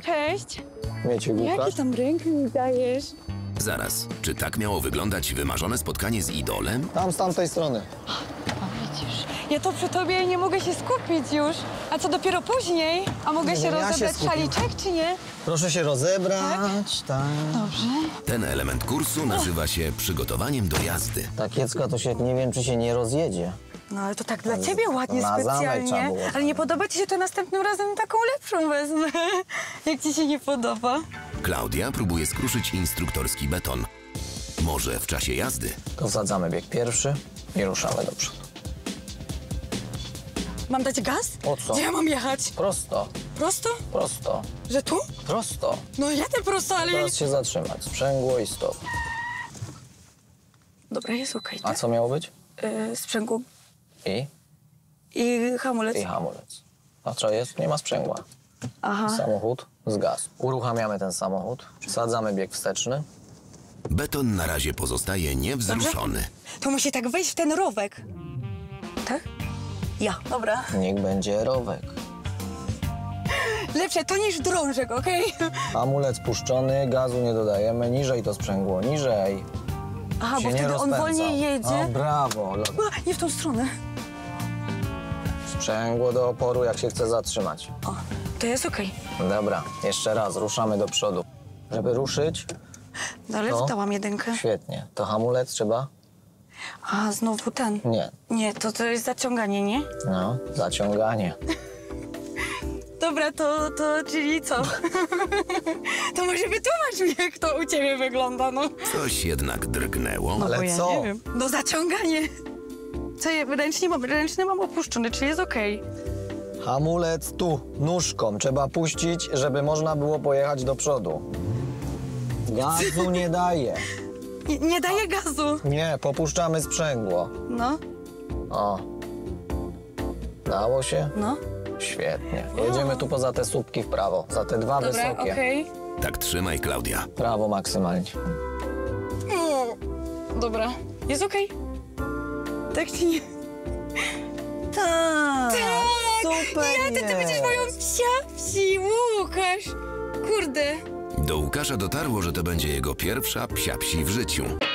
Cześć. Wiecie, głupka? Jaki tam rękę mi dajesz? Zaraz, czy tak miało wyglądać wymarzone spotkanie z idolem? Tam, z tamtej strony. O, widzisz. Ja to przy tobie nie mogę się skupić już. A co dopiero później? A mogę Nie, się ja się rozebrać skupię. szaliczek, czy nie? Proszę się rozebrać, tak. Dobrze. Ten element kursu nazywa się przygotowaniem do jazdy. Ta kiecka to się, nie wiem, czy się nie rozjedzie. No ale to tak dla ciebie ładnie, na zamek trzeba specjalnie. było. Ale nie podoba ci się, to następnym razem taką lepszą wezmę. Jak ci się nie podoba. Klaudia próbuje skruszyć instruktorski beton. Może w czasie jazdy? To wsadzamy bieg pierwszy i ruszamy do przodu. Mam dać gaz? Po co? Gdzie ja mam jechać? Prosto, Prosto? prosto, Że tu? prosto. No jadę prosto, ale... Teraz się zatrzymać. Sprzęgło i stop. Dobra, jest okej, A tak? co miało być? Sprzęgło I? i hamulec. I hamulec. A co jest? Nie ma sprzęgła. Aha. Samochód zgasł. Uruchamiamy ten samochód. Wsadzamy bieg wsteczny. Beton na razie pozostaje niewzruszony. To musi tak wejść w ten rowek. Tak? Ja. Dobra. Niech będzie rowek. Lepsze to niż drążek, okej? Hamulec puszczony, gazu nie dodajemy. Niżej to sprzęgło, niżej. Aha, Się bo nie wtedy on rozpędza. wolniej jedzie. O, brawo. A, nie w tą stronę. Sprzęgło do oporu, jak się chce zatrzymać. O, to jest okej. Dobra, jeszcze raz, ruszamy do przodu. Żeby ruszyć, No ale To? wdałam jedynkę. świetnie. To hamulec trzeba? A, znowu ten. Nie. Nie, to jest zaciąganie, nie? No, zaciąganie. Dobra, to czyli co? To może wytłumacz mi, jak to u ciebie wygląda, no. Coś jednak drgnęło. Ale Bo ja co? nie wiem. No zaciąganie. Co, ręczny mam opuszczony, czyli jest okej. Hamulec tu, nóżką. Trzeba puścić, żeby można było pojechać do przodu. Gazu nie daje. Nie daje gazu. Nie, popuszczamy sprzęgło. No, O. Dało się? no. Świetnie. Jedziemy tu poza te słupki w prawo, za te dwa Dobra, wysokie. okej. Tak trzymaj, Klaudia. Prawo maksymalnie. Dobra, jest okej. Tak czy nie? Tak, Super ty będziesz moją psia-wsi, Łukasz. Kurde. Do Łukasza dotarło, że to będzie jego pierwsza psia-psi w życiu.